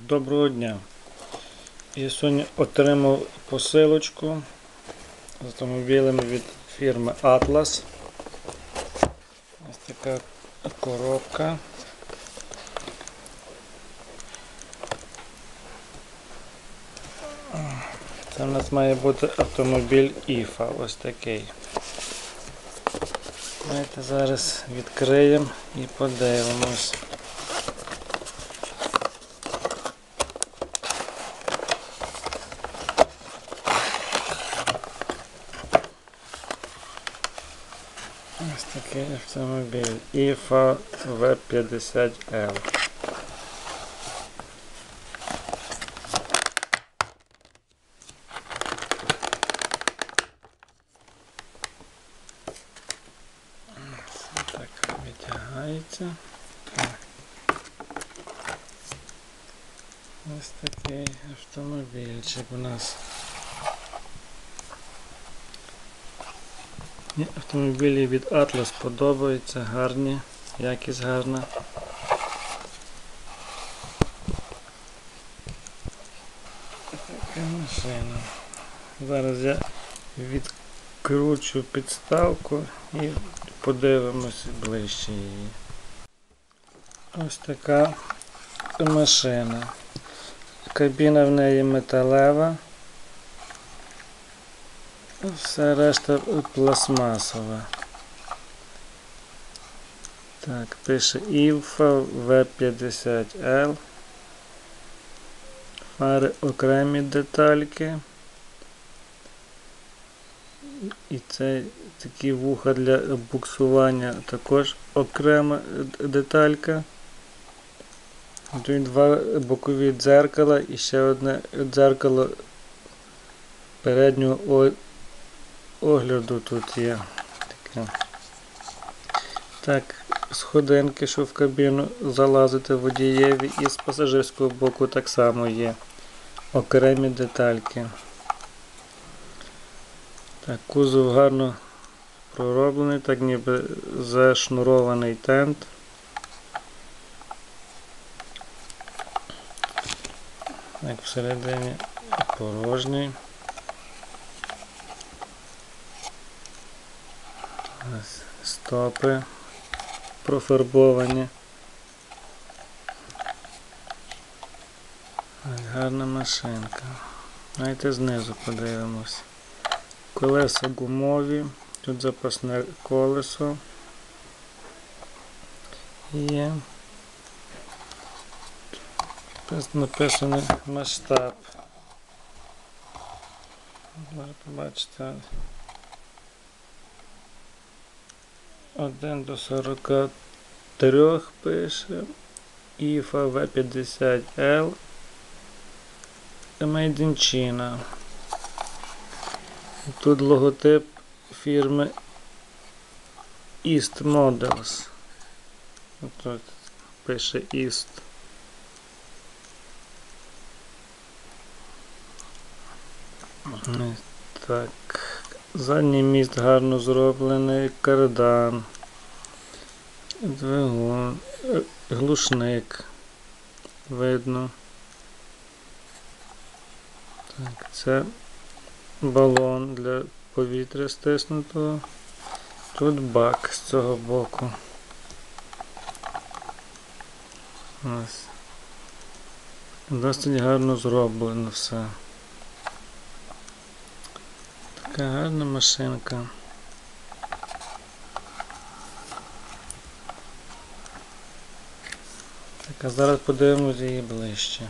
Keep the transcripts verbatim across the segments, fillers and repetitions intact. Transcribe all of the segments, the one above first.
Доброго дня! Я сьогодні отримав посилочку з автомобілями від фірми Atlas. Ось така коробка. Це у нас має бути автомобіль іфа, ось такий. Давайте зараз відкриємо і подивимось. Ось такий автомобіль іфа ве п'ятдесят ел. Так витягається. Ось такий автомобільчик у нас. Автомобілі від Atlas подобаються, гарні, якість гарна. Така машина. Зараз я відкручу підставку і подивимося ближче її. Ось така машина. Кабіна в неї металева. Все решта пластмасова. Так, пише іфа ве п'ятдесят ел. Фари окремі детальки. І це такі вуха для буксування, також окрема деталька. Тут два бокові дзеркала і ще одне дзеркало переднього огляду тут є. Таке. Так, сходинки, щоб в кабіну залазити водієві, і з пасажирського боку так само є окремі детальки. Так, кузов гарно пророблений, так ніби зашнурований тент. Так, всередині порожній. Стопи профарбовані. Гарна машинка. Давайте знизу подивимось. Колеса гумові, тут запасне колесо є. Тут написано масштаб. Можете побачити. один до сорока трьох пише. іфа ве п'ятдесят ел. Made in China. Тут логотип фірми East Models. Тут пише East. Так. Задній міст гарно зроблений, кардан, двигун, глушник видно. Так, це балон для повітря стиснутого. Тут бак з цього боку. Ось. Досить гарно зроблено все. Така гарна машинка. Так, а зараз подивимося її ближче.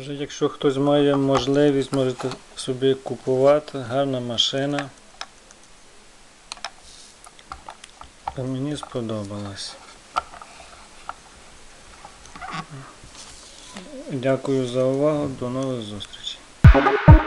Може, якщо хтось має можливість, можете собі купувати. Гарна машина. А мені сподобалось. Дякую за увагу. До нових зустрічей.